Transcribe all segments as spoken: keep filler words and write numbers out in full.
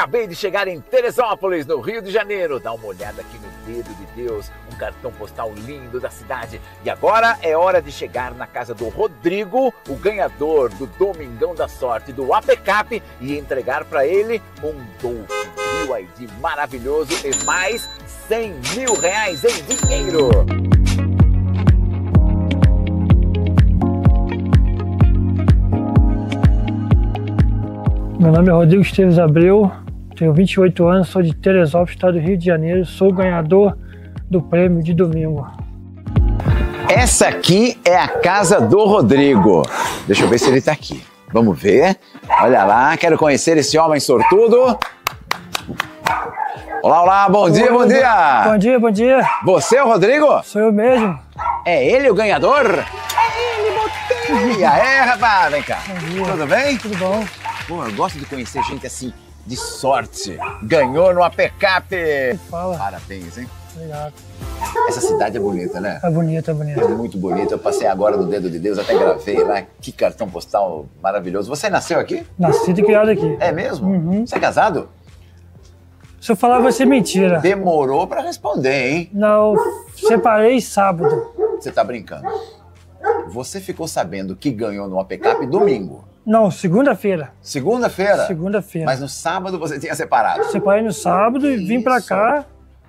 Acabei de chegar em Teresópolis, no Rio de Janeiro. Dá uma olhada aqui no dedo de Deus, um cartão postal lindo da cidade. E agora é hora de chegar na casa do Rodrigo, o ganhador do Domingão da Sorte do APCap, e entregar para ele um Dolphin B Y D maravilhoso e mais cem mil reais em dinheiro. Meu nome é Rodrigo Esteves Abreu, tenho vinte e oito anos, sou de Teresópolis, estado do Rio de Janeiro, sou ganhador do prêmio de domingo. Essa aqui é a casa do Rodrigo. Deixa eu ver se ele tá aqui. Vamos ver. Olha lá, quero conhecer esse homem sortudo. Olá, olá, bom dia, bom dia. Bom dia, bom dia. Você é o Rodrigo? Sou eu mesmo. É ele o ganhador? É ele, botei. E aí, rapaz, vem cá. Tudo bem? Tudo bom. Pô, eu gosto de conhecer gente assim, de sorte. Ganhou no APCap. Fala. Parabéns, hein? Obrigado. Essa cidade é bonita, né? É bonita, é bonita. É muito bonita. Eu passei agora no Dedo de Deus, até gravei lá. Que cartão postal maravilhoso. Você nasceu aqui? Nascido e criado aqui. É mesmo? Uhum. Você é casado? Se eu falar vai ser mentira. Demorou pra responder, hein? Não, separei sábado. Você tá brincando. Você ficou sabendo que ganhou no APCap domingo. Não, segunda-feira. Segunda-feira? Segunda-feira. Mas no sábado você tinha separado? Separei no sábado e vim pra Isso. cá.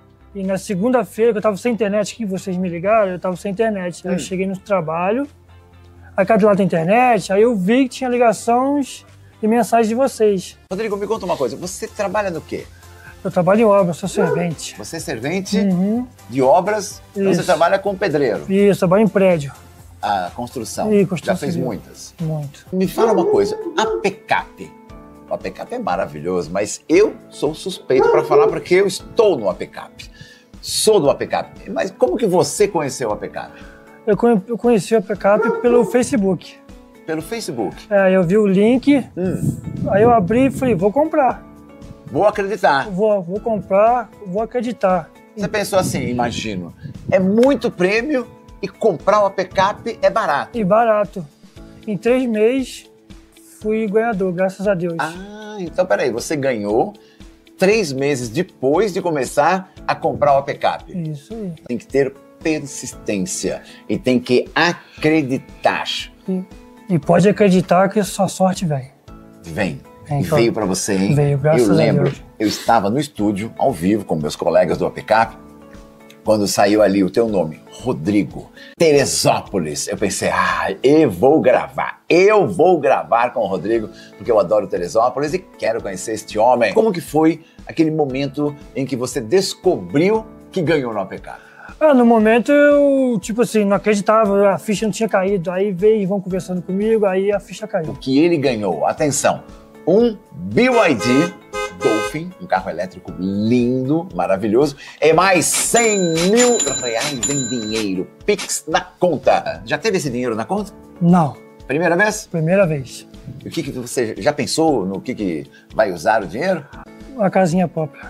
E na segunda-feira, que eu tava sem internet, que vocês me ligaram, eu tava sem internet. Aí Hum. eu cheguei no trabalho, aí cá de lá tem internet, aí eu vi que tinha ligações e mensagens de vocês. Rodrigo, me conta uma coisa. Você trabalha no quê? Eu trabalho em obra, sou servente. Você é servente Uhum. de obras, então você Isso. trabalha com pedreiro. Isso, trabalho em prédio. A construção. Ih, construção Já fez civil. muitas. Muito. Me fala uma coisa, APCap. O APCap é maravilhoso, mas eu sou suspeito para falar porque eu estou no APCap. Sou do APCap. Mas como que você conheceu o APCap? Eu conhe- eu conheci o APCap pelo Facebook. Pelo Facebook. É, eu vi o link, Hum, aí eu abri e falei, vou comprar. vou acreditar. Vou, vou comprar, vou acreditar. Você pensou assim, imagino, é muito prêmio e comprar o APCap é barato. E barato. Em três meses, fui ganhador, graças a Deus. Ah, então peraí, você ganhou três meses depois de começar a comprar o APCap. Isso aí. Tem que ter persistência e tem que acreditar. E, e pode acreditar que sua sorte vem. Vem. Vem, E então. veio pra você, hein? Veio, graças eu a lembro, Deus. eu estava no estúdio, ao vivo, com meus colegas do APCap, quando saiu ali o teu nome, Rodrigo, Teresópolis. Eu pensei, ah, eu vou gravar, eu vou gravar com o Rodrigo, porque eu adoro Teresópolis e quero conhecer este homem. Como que foi aquele momento em que você descobriu que ganhou no APCap? Ah, no momento eu, tipo assim, não acreditava, a ficha não tinha caído. Aí veio e vão conversando comigo, aí a ficha O caiu. que ele ganhou, atenção, um B Y D Dolphin, um carro elétrico lindo, maravilhoso, e mais cem mil reais em dinheiro, Pix na conta. Já teve esse dinheiro na conta? Não, Primeira vez? primeira vez. O que que você já pensou no que que vai usar o dinheiro? Uma casinha própria.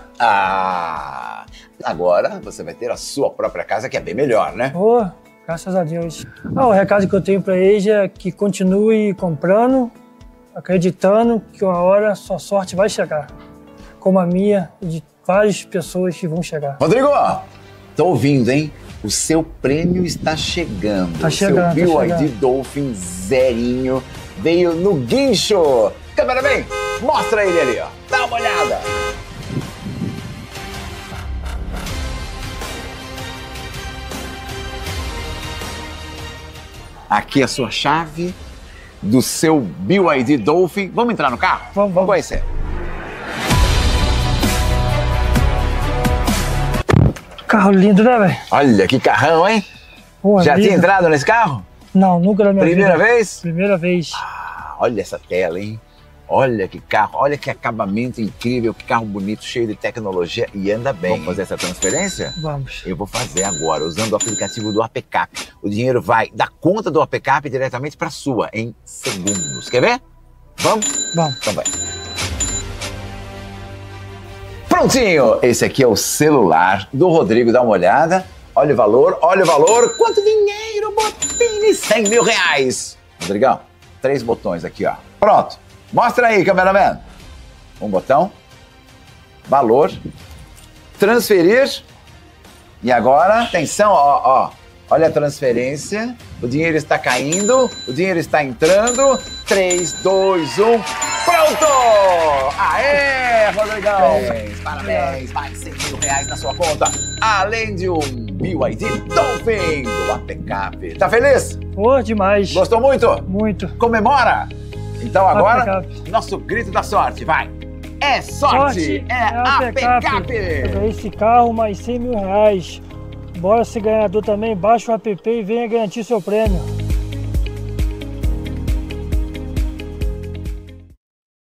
Ah, agora você vai ter a sua própria casa, que é bem melhor, né? Oh, graças a Deus. Ah, o recado que eu tenho para eles é que continue comprando, acreditando que uma hora sua sorte vai chegar. Como a minha e de várias pessoas que vão chegar. Rodrigo, tô ouvindo, hein? O seu prêmio está chegando. Tá chegando, O seu tá B Y D chegando. Dolphin zerinho veio no guincho. Cameraman, mostra ele ali, ó. Dá uma olhada. Aqui a sua chave do seu B Y D Dolphin. Vamos entrar no carro? Vamos, Vamos vamos. conhecer. Carro lindo, né, velho? Olha que carrão, hein? Pô, Já lindo. tinha entrado nesse carro? Não, nunca na minha Primeira vida. vez? Primeira vez. Ah, olha essa tela, hein? Olha que carro, olha que acabamento incrível, que carro bonito, cheio de tecnologia e anda bem. Vamos fazer essa transferência? Vamos. Eu vou fazer agora, usando o aplicativo do APCap. O dinheiro vai da conta do APCap diretamente para sua, em segundos. Quer ver? Vamos? Vamos. Então vai. Prontinho! Esse aqui é o celular do Rodrigo, dá uma olhada. Olha o valor, olha o valor. Quanto dinheiro, Botini? cem mil reais. Rodrigão, três botões aqui, ó. Pronto. Mostra aí, cameraman. Um botão, valor, transferir, e agora, atenção, ó, ó, olha a transferência, o dinheiro está caindo, o dinheiro está entrando, três, dois, um, pronto! Aê, Rodrigão! Parabéns, mais cem mil reais na sua conta, além de um B Y D Dolphin do A P Cap. Tá feliz? Pô, demais. Gostou muito? Muito. Comemora! Então agora, A P Cap. nosso grito da sorte, vai! É sorte, Sorte é A P Cap! Esse carro, mais cem mil reais. Bora ser ganhador também, baixa o app e venha garantir seu prêmio.